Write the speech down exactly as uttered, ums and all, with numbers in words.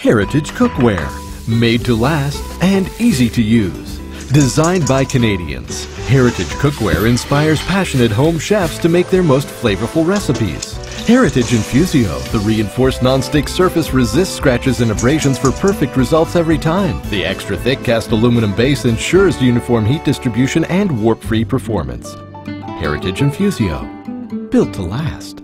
Heritage Cookware, made to last and easy to use. Designed by Canadians, Heritage Cookware inspires passionate home chefs to make their most flavorful recipes. Heritage Infusio, the reinforced non-stick surface, resists scratches and abrasions for perfect results every time. The extra thick cast aluminum base ensures uniform heat distribution and warp-free performance. Heritage Infusio, built to last.